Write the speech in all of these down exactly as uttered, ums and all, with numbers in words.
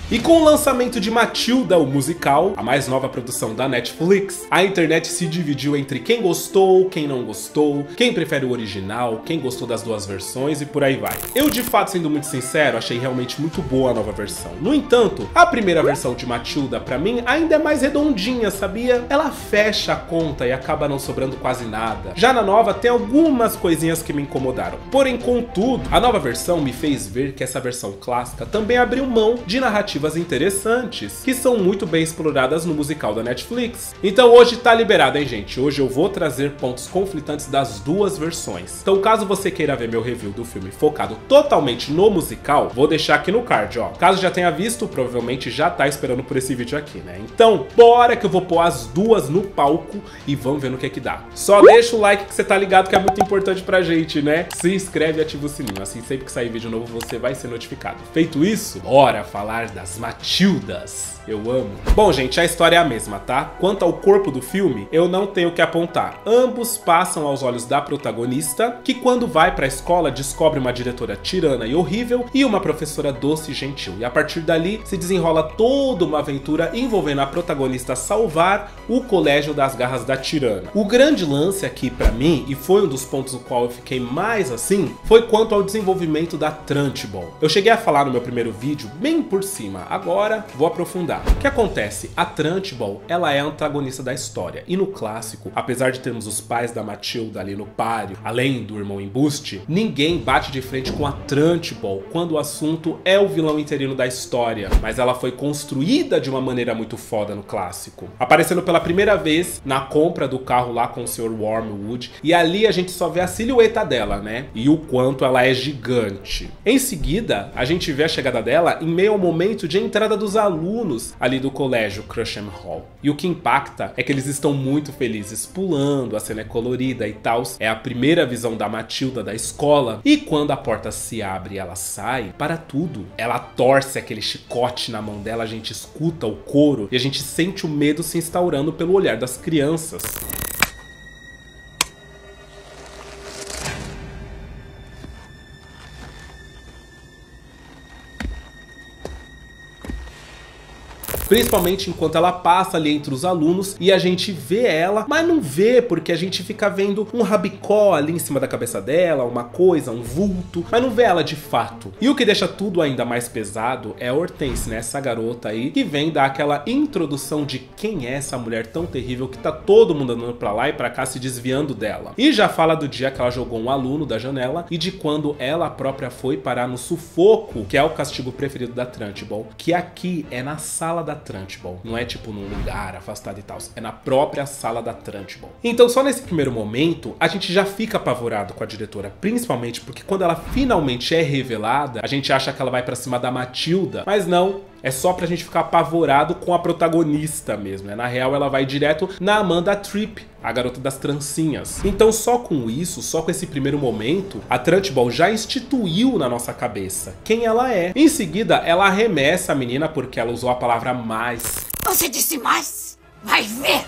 E com o lançamento de Matilda, o musical, a mais nova produção da Netflix, a internet se dividiu entre quem gostou, quem não gostou, quem prefere o original, quem gostou das duas versões e por aí vai. Eu, de fato, sendo muito sincero, achei realmente muito boa a nova versão. No entanto, a primeira versão de Matilda, pra mim, ainda é mais redondinha, sabia? Ela fecha a conta e acaba não sobrando quase nada. Já na nova, tem algumas coisinhas que me incomodaram. Porém, contudo, a nova versão me fez ver que essa versão clássica também abriu mão de narrativas interessantes, que são muito bem exploradas no musical da Netflix. Então hoje tá liberado, hein, gente? Hoje eu vou trazer pontos conflitantes das duas versões. Então caso você queira ver meu review do filme focado totalmente no musical, vou deixar aqui no card, ó. Caso já tenha visto, provavelmente já tá esperando por esse vídeo aqui, né? Então, bora que eu vou pôr as duas no palco e vamos ver no que é que dá. Só deixa o like que você tá ligado que é muito importante pra gente, né? Se inscreve e ativa o sininho, assim sempre que sair vídeo novo você vai ser notificado. Feito isso, bora falar das Matildas. Eu amo. Bom, gente, a história é a mesma, tá? Quanto ao corpo do filme, eu não tenho o que apontar. Ambos passam aos olhos da protagonista, que quando vai pra escola descobre uma diretora tirana e horrível e uma professora doce e gentil. E a partir dali se desenrola toda uma aventura envolvendo a protagonista salvar o colégio das garras da tirana. O grande lance aqui pra mim, e foi um dos pontos no qual eu fiquei mais assim, foi quanto ao desenvolvimento da Trunchbull. Eu cheguei a falar no meu primeiro vídeo bem por cima, agora vou aprofundar. O que acontece? A Trunchbull, ela é a antagonista da história. E no clássico, apesar de termos os pais da Matilda ali no páreo, além do irmão embuste, ninguém bate de frente com a Trunchbull quando o assunto é o vilão interino da história. Mas ela foi construída de uma maneira muito foda no clássico. Aparecendo pela primeira vez na compra do carro lá com o senhor Wormwood. E ali a gente só vê a silhueta dela, né? E o quanto ela é gigante. Em seguida, a gente vê a chegada dela em meio ao momento de entrada dos alunos ali do colégio Crusham Hall. E o que impacta é que eles estão muito felizes pulando, a cena é colorida e tal. É a primeira visão da Matilda da escola. E quando a porta se abre e ela sai, para tudo. Ela torce aquele chicote na mão dela, a gente escuta o coro e a gente sente o medo se instaurando pelo olhar das crianças. Principalmente enquanto ela passa ali entre os alunos e a gente vê ela, mas não vê porque a gente fica vendo um rabicó ali em cima da cabeça dela, uma coisa, um vulto, mas não vê ela de fato. E o que deixa tudo ainda mais pesado é a Hortense, né? Essa garota aí que vem dar aquela introdução de quem é essa mulher tão terrível que tá todo mundo andando pra lá e pra cá se desviando dela. E já fala do dia que ela jogou um aluno da janela e de quando ela própria foi parar no sufoco, que é o castigo preferido da Trunchbull, que aqui é na sala da Trunchbull, não é tipo num lugar afastado e tal, é na própria sala da Trunchbull. Então só nesse primeiro momento a gente já fica apavorado com a diretora, principalmente porque quando ela finalmente é revelada, a gente acha que ela vai pra cima da Matilda, mas não. É só pra gente ficar apavorado com a protagonista mesmo, né? Na real, ela vai direto na Amanda Tripp, a garota das trancinhas. Então só com isso, só com esse primeiro momento, a Trunchbull já instituiu na nossa cabeça quem ela é. Em seguida, ela arremessa a menina porque ela usou a palavra mais. Você disse mais? Vai ver!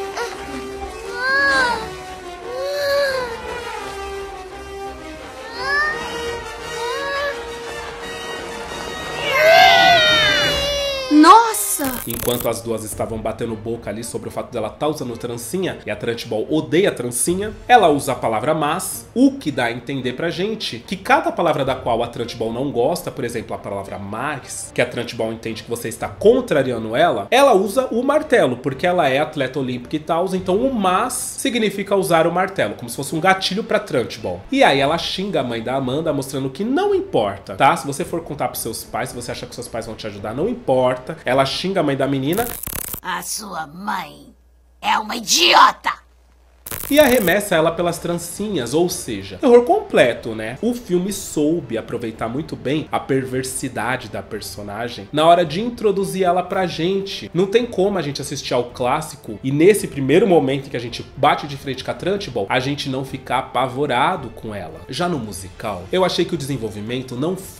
Nossa! Enquanto as duas estavam batendo boca ali sobre o fato dela estar usando trancinha, e a Trunchbull odeia trancinha, ela usa a palavra mas, o que dá a entender pra gente que cada palavra da qual a Trunchbull não gosta, por exemplo, a palavra mais, que a Trunchbull entende que você está contrariando ela, ela usa o martelo, porque ela é atleta olímpica e tal, então o mas significa usar o martelo, como se fosse um gatilho pra Trunchbull. E aí ela xinga a mãe da Amanda, mostrando que não importa, tá? Se você for contar pros seus pais, se você achar que seus pais vão te ajudar, não importa. Ela xinga a mãe da menina. A sua mãe é uma idiota! E arremessa ela pelas trancinhas, ou seja, terror completo, né? O filme soube aproveitar muito bem a perversidade da personagem na hora de introduzir ela pra gente. Não tem como a gente assistir ao clássico e nesse primeiro momento que a gente bate de frente com a Trunchbull, a gente não ficar apavorado com ela. Já no musical, eu achei que o desenvolvimento não foi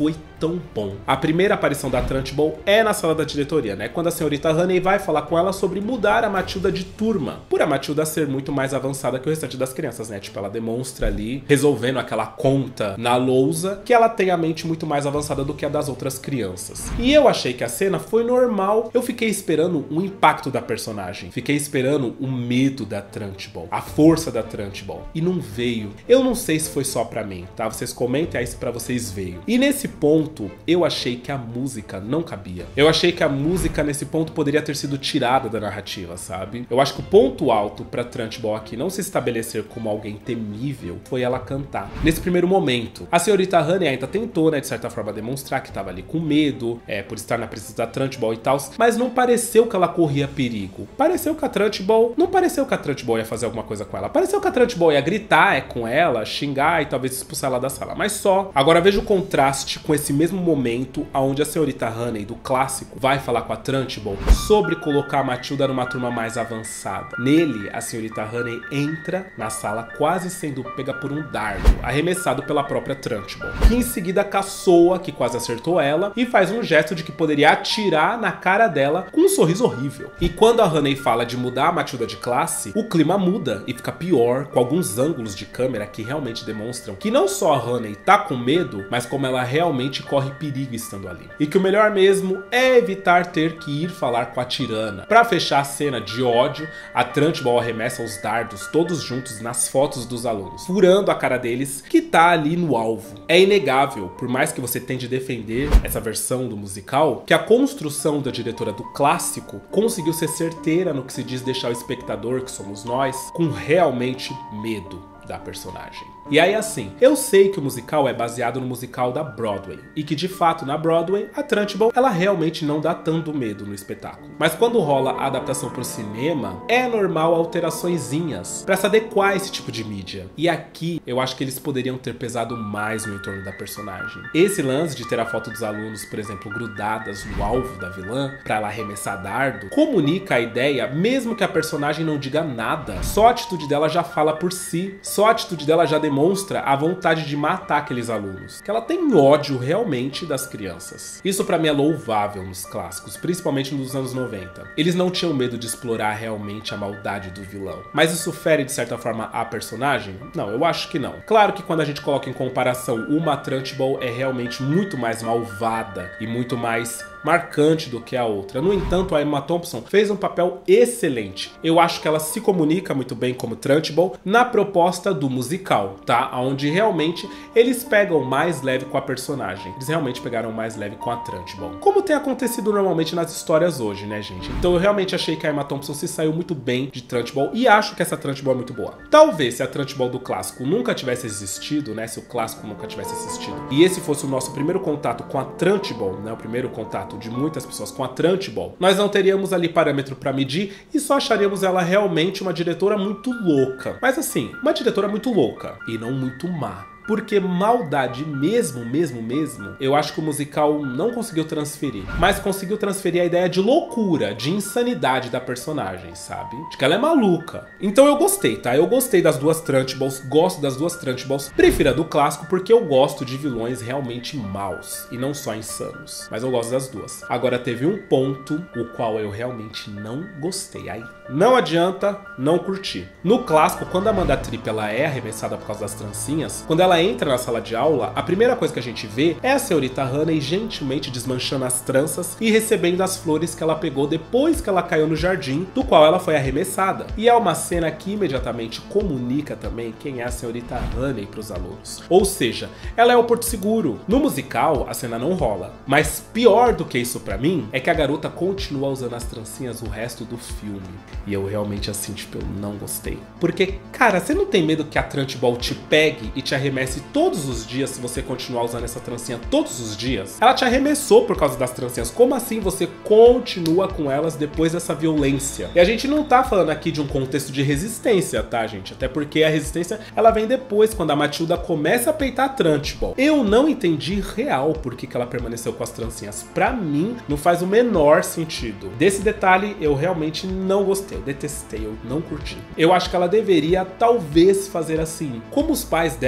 tão bom. A primeira aparição da Trunchbull é na sala da diretoria, né? Quando a senhorita Honey vai falar com ela sobre mudar a Matilda de turma, por a Matilda ser muito mais avançada que o restante das crianças, né? Tipo, ela demonstra ali, resolvendo aquela conta na lousa, que ela tem a mente muito mais avançada do que a das outras crianças. E eu achei que a cena foi normal. Eu fiquei esperando um impacto da personagem. Fiquei esperando o medo da Trunchbull, a força da Trunchbull. E não veio. Eu não sei se foi só pra mim, tá? Vocês comentem aí se pra vocês veio. E nesse ponto, eu achei que a música não cabia. Eu achei que a música nesse ponto poderia ter sido tirada da narrativa, sabe? Eu acho que o ponto alto pra Trunchbull aqui não se estabelecer como alguém temível foi ela cantar. Nesse primeiro momento, a senhorita Honey ainda tentou, né, de certa forma, demonstrar que tava ali com medo, é, por estar na presença da Trunchbull e tal, mas não pareceu que ela corria perigo. Pareceu que a Trunchbull... Não pareceu que a Trunchbull ia fazer alguma coisa com ela. Pareceu que a Trunchbull ia gritar é, com ela, xingar e talvez expulsar ela da sala, mas só. Agora veja o contraste com esse mesmo momento onde a senhorita Honey, do clássico, vai falar com a Trunchbull sobre colocar a Matilda numa turma mais avançada. Nele, a senhorita Honey entra na sala quase sendo pega por um dardo, arremessado pela própria Trunchbull, que em seguida caçoa, que quase acertou ela, e faz um gesto de que poderia atirar na cara dela com um sorriso horrível. E quando a Honey fala de mudar a Matilda de classe, o clima muda e fica pior, com alguns ângulos de câmera que realmente demonstram que não só a Honey tá com medo, mas como ela realmente corre perigo estando ali. E que o melhor mesmo é evitar ter que ir falar com a tirana. Pra fechar a cena de ódio, a Trunchbull arremessa os dardos todos juntos nas fotos dos alunos, furando a cara deles, que tá ali no alvo. É inegável, por mais que você tente defender essa versão do musical, que a construção da diretora do clássico conseguiu ser certeira no que se diz deixar o espectador, que somos nós, com realmente medo da personagem. E aí assim, eu sei que o musical é baseado no musical da Broadway, e que de fato na Broadway, a Trunchbull, ela realmente não dá tanto medo no espetáculo. Mas quando rola a adaptação pro cinema, é normal alteraçõezinhas pra se adequar a esse tipo de mídia. E aqui, eu acho que eles poderiam ter pesado mais no entorno da personagem. Esse lance de ter a foto dos alunos, por exemplo, grudadas no alvo da vilã, pra ela arremessar dardo, comunica a ideia, mesmo que a personagem não diga nada. Só a atitude dela já fala por si. Só a atitude dela já demonstra a vontade de matar aqueles alunos. Que ela tem ódio realmente das crianças. Isso pra mim é louvável nos clássicos, principalmente nos anos noventa. Eles não tinham medo de explorar realmente a maldade do vilão. Mas isso fere de certa forma a personagem? Não, eu acho que não. Claro que quando a gente coloca em comparação, uma Trunchbull é realmente muito mais malvada e muito mais marcante do que a outra. No entanto, a Emma Thompson fez um papel excelente. Eu acho que ela se comunica muito bem como Trunchbull na proposta do musical, tá? Onde realmente eles pegam mais leve com a personagem. Eles realmente pegaram mais leve com a Trunchbull. Como tem acontecido normalmente nas histórias hoje, né, gente? Então eu realmente achei que a Emma Thompson se saiu muito bem de Trunchbull e acho que essa Trunchbull é muito boa. Talvez se a Trunchbull do clássico nunca tivesse existido, né? Se o clássico nunca tivesse existido e esse fosse o nosso primeiro contato com a Trunchbull, né? O primeiro contato de muitas pessoas com a Trunchbull, nós não teríamos ali parâmetro pra medir e só acharíamos ela realmente uma diretora muito louca. Mas assim, uma diretora muito louca e não muito má. Porque maldade mesmo, mesmo, mesmo, eu acho que o musical não conseguiu transferir. Mas conseguiu transferir a ideia de loucura, de insanidade da personagem, sabe? De que ela é maluca. Então eu gostei, tá? Eu gostei das duas Trunchbulls, gosto das duas Trunchbulls. Prefiro a do clássico porque eu gosto de vilões realmente maus e não só insanos. Mas eu gosto das duas. Agora teve um ponto o qual eu realmente não gostei. Aí não adianta não curtir. No clássico, quando a Amanda Tripp ela é arremessada por causa das trancinhas, quando ela entra na sala de aula, a primeira coisa que a gente vê é a senhorita Honey gentilmente desmanchando as tranças e recebendo as flores que ela pegou depois que ela caiu no jardim, do qual ela foi arremessada. E é uma cena que imediatamente comunica também quem é a senhorita Honey para os alunos. Ou seja, ela é o Porto Seguro. No musical, a cena não rola. Mas pior do que isso pra mim, é que a garota continua usando as trancinhas o resto do filme. E eu realmente, assim, tipo, eu não gostei. Porque, cara, você não tem medo que a Trunchbull te pegue e te arremesse todos os dias se você continuar usando essa trancinha todos os dias? Ela te arremessou por causa das trancinhas. Como assim você continua com elas depois dessa violência? E a gente não tá falando aqui de um contexto de resistência, tá, gente? Até porque a resistência, ela vem depois, quando a Matilda começa a peitar a Trunchbull. Eu não entendi real por que que ela permaneceu com as trancinhas. Pra mim, não faz o menor sentido. Desse detalhe, eu realmente não gostei. Eu detestei, eu não curti. Eu acho que ela deveria, talvez, fazer assim. Como os pais dela queriam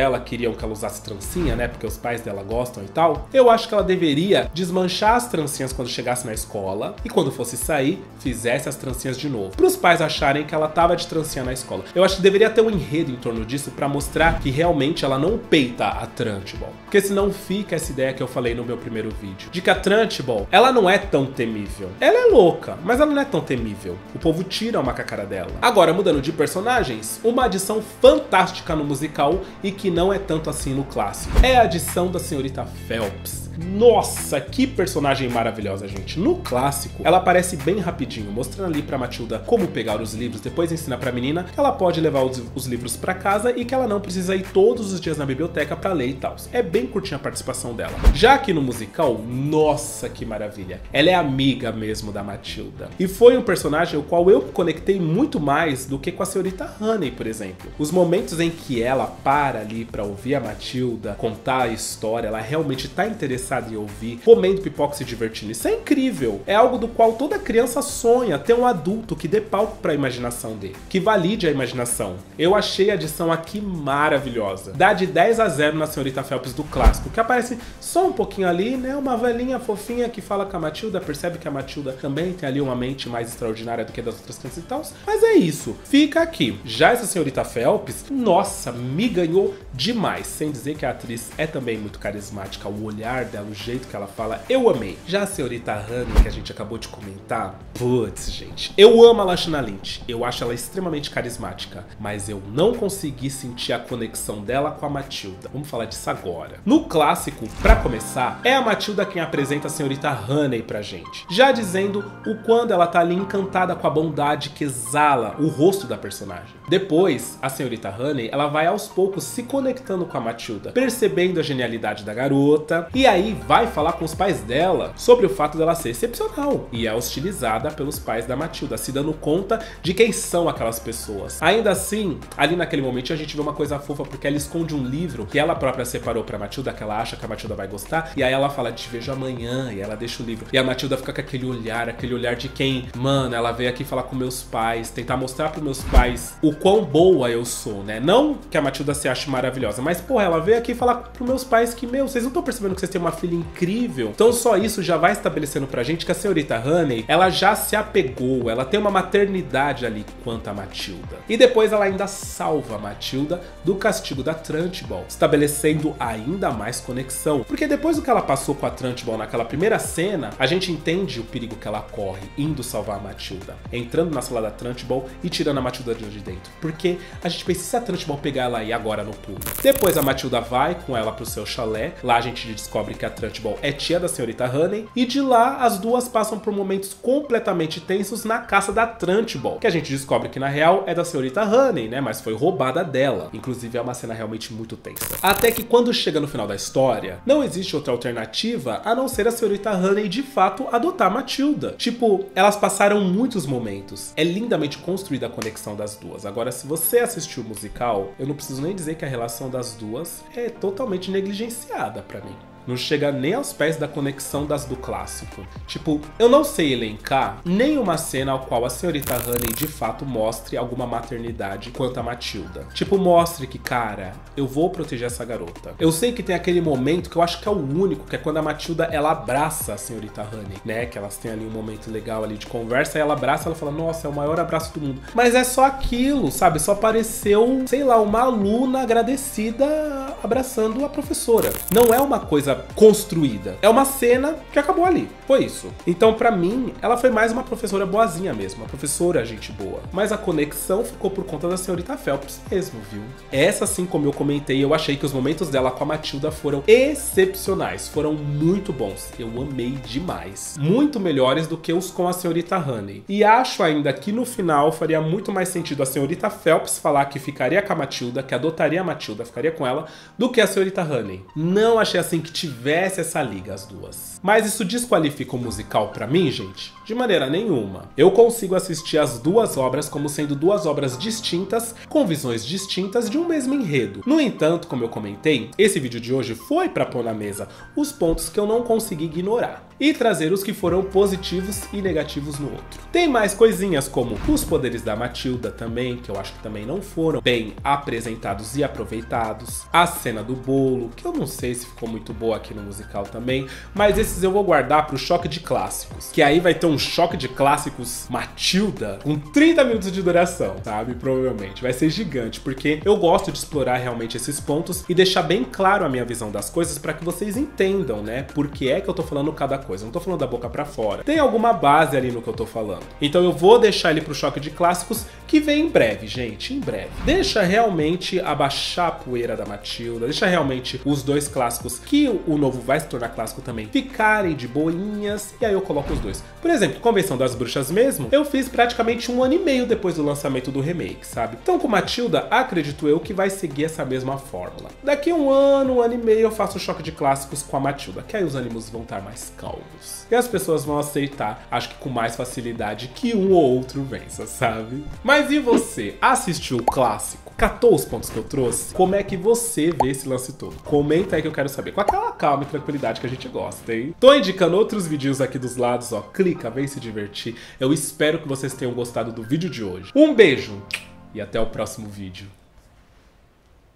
queriam que ela usasse trancinha, né? Porque os pais dela gostam e tal. Eu acho que ela deveria desmanchar as trancinhas quando chegasse na escola e quando fosse sair, fizesse as trancinhas de novo. Para os pais acharem que ela tava de trancinha na escola. Eu acho que deveria ter um enredo em torno disso para mostrar que realmente ela não peita a Trunchbull. Porque senão fica essa ideia que eu falei no meu primeiro vídeo, de que a Trunchbull, ela não é tão temível. Ela é louca, mas ela não é tão temível. O povo tira uma com a cara dela. Agora, mudando de personagens, uma adição fantástica no musical e que não é tanto assim no clássico. É a adição da senhorita Phelps. Nossa, que personagem maravilhosa, gente. No clássico, ela aparece bem rapidinho, mostrando ali pra Matilda como pegar os livros, depois ensina pra menina que ela pode levar os, os livros pra casa e que ela não precisa ir todos os dias na biblioteca pra ler e tal. É bem curtinha a participação dela. Já aqui no musical, nossa, que maravilha. Ela é amiga mesmo da Matilda. E foi um personagem o qual eu conectei muito mais do que com a senhorita Honey, por exemplo. Os momentos em que ela para ali pra ouvir a Matilda contar a história, ela realmente tá interessada em ouvir, comendo pipoca e se divertindo. Isso é incrível. É algo do qual toda criança sonha, ter um adulto que dê palco para a imaginação dele, que valide a imaginação. Eu achei a adição aqui maravilhosa. Dá de dez a zero na senhorita Phelps do clássico, que aparece só um pouquinho ali, né? Uma velhinha fofinha que fala com a Matilda, percebe que a Matilda também tem ali uma mente mais extraordinária do que das outras crianças e tal. Mas é isso. Fica aqui. Já essa senhorita Phelps, nossa, me ganhou demais. Sem dizer que a atriz é também muito carismática, o olhar dela, o jeito que ela fala, eu amei. Já a senhorita Honey, que a gente acabou de comentar, putz, gente, eu amo a Lashana Lynch, eu acho ela extremamente carismática, mas eu não consegui sentir a conexão dela com a Matilda. Vamos falar disso agora. No clássico, pra começar, é a Matilda quem apresenta a senhorita Honey pra gente, já dizendo o quando ela tá ali encantada com a bondade que exala o rosto da personagem. Depois, a senhorita Honey, ela vai aos poucos se conectando com a Matilda, percebendo a genialidade da garota, e aí vai falar com os pais dela sobre o fato dela ser excepcional e é hostilizada pelos pais da Matilda, se dando conta de quem são aquelas pessoas. Ainda assim, ali naquele momento a gente vê uma coisa fofa porque ela esconde um livro que ela própria separou pra Matilda, que ela acha que a Matilda vai gostar, e aí ela fala, te vejo amanhã, e ela deixa o livro. E a Matilda fica com aquele olhar, aquele olhar de quem, mano, ela veio aqui falar com meus pais, tentar mostrar pros meus pais o quão boa eu sou, né? Não que a Matilda se ache maravilhosa, mas, porra, ela veio aqui falar pros meus pais que, meu, vocês não estão percebendo que vocês têm uma filha incrível? Então só isso já vai estabelecendo pra gente que a senhorita Honey, ela já se apegou, ela tem uma maternidade ali quanto a Matilda. E depois ela ainda salva a Matilda do castigo da Trunchbull, estabelecendo ainda mais conexão. Porque depois do que ela passou com a Trunchbull naquela primeira cena, a gente entende o perigo que ela corre indo salvar a Matilda, entrando na sala da Trunchbull e tirando a Matilda de dentro. Porque a gente pensa, se a Trunchbull pegar ela aí agora no pulo? Depois a Matilda vai com ela pro seu chalé, lá a gente descobre que a Trunchbull é tia da senhorita Honey, e de lá as duas passam por momentos completamente tensos na caça da Trunchbull, que a gente descobre que na real é da senhorita Honey, né, mas foi roubada dela. Inclusive é uma cena realmente muito tensa. Até que quando chega no final da história, não existe outra alternativa a não ser a senhorita Honey de fato adotar Matilda. Tipo, elas passaram muitos momentos. É lindamente construída a conexão das duas. Agora, se você assistiu o musical, eu não preciso nem dizer que a relação das duas é totalmente negligenciada pra mim. Não chega nem aos pés da conexão das do clássico. Tipo, eu não sei elencar nenhuma cena ao qual a senhorita Honey de fato mostre alguma maternidade quanto a Matilda. Tipo, mostre que, cara, eu vou proteger essa garota. Eu sei que tem aquele momento que eu acho que é o único, que é quando a Matilda, ela abraça a senhorita Honey, né? Que elas têm ali um momento legal ali de conversa, e ela abraça, ela fala, nossa, é o maior abraço do mundo. Mas é só aquilo, sabe? Só apareceu, sei lá, uma aluna agradecida abraçando a professora. Não é uma coisa construída. É uma cena que acabou ali. Foi isso. Então, pra mim, ela foi mais uma professora boazinha mesmo. Uma professora gente boa. Mas a conexão ficou por conta da senhorita Phelps mesmo, viu? Essa, assim como eu comentei, eu achei que os momentos dela com a Matilda foram excepcionais. Foram muito bons. Eu amei demais. Muito melhores do que os com a senhorita Honey. E acho ainda que no final faria muito mais sentido a senhorita Phelps falar que ficaria com a Matilda, que adotaria a Matilda, ficaria com ela, do que a senhorita Honey. Não achei assim que tivesse essa liga, as duas. Mas isso desqualifica o musical pra mim, gente? De maneira nenhuma. Eu consigo assistir as duas obras como sendo duas obras distintas, com visões distintas de um mesmo enredo. No entanto, como eu comentei, esse vídeo de hoje foi pra pôr na mesa os pontos que eu não consegui ignorar e trazer os que foram positivos e negativos no outro. Tem mais coisinhas como os poderes da Matilda também, que eu acho que também não foram bem apresentados e aproveitados. A cena do bolo, que eu não sei se ficou muito boa aqui no musical também, mas esses eu vou guardar pro choque de clássicos, que aí vai ter um choque de clássicos Matilda com trinta minutos de duração, sabe? Provavelmente. Vai ser gigante, porque eu gosto de explorar realmente esses pontos e deixar bem claro a minha visão das coisas para que vocês entendam, né? Por que é que eu tô falando cada coisa. Eu não tô falando da boca pra fora. Tem alguma base ali no que eu tô falando. Então eu vou deixar ele pro choque de clássicos, que vem em breve, gente, em breve. Deixa realmente abaixar a poeira da Matilda, deixa realmente os dois clássicos, que o novo vai se tornar clássico também, ficarem de boinhas, e aí eu coloco os dois. Por exemplo, Convenção das Bruxas mesmo, eu fiz praticamente um ano e meio depois do lançamento do remake, sabe? Então com Matilda, acredito eu que vai seguir essa mesma fórmula. Daqui um ano, um ano e meio eu faço o choque de clássicos com a Matilda, que aí os ânimos vão estar mais calmos. E as pessoas vão aceitar, acho que com mais facilidade, que um ou outro vença, sabe? Mas e você? Assistiu o clássico? Catou os pontos que eu trouxe? Como é que você vê esse lance todo? Comenta aí que eu quero saber. Com aquela calma e tranquilidade que a gente gosta, hein? Tô indicando outros vídeos aqui dos lados, ó. Clica, vem se divertir. Eu espero que vocês tenham gostado do vídeo de hoje. Um beijo e até o próximo vídeo.